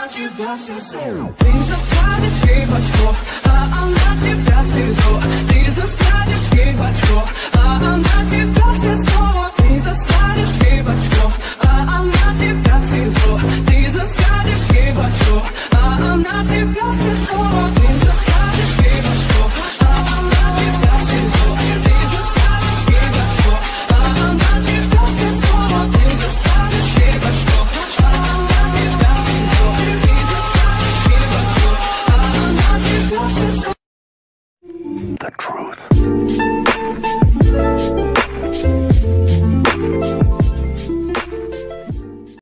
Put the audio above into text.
тебя в СИЗО. Ты засадишь ей в очко, а она тебя в СИЗО. Ты засадишь ей в очко, а она тебя в СИЗО.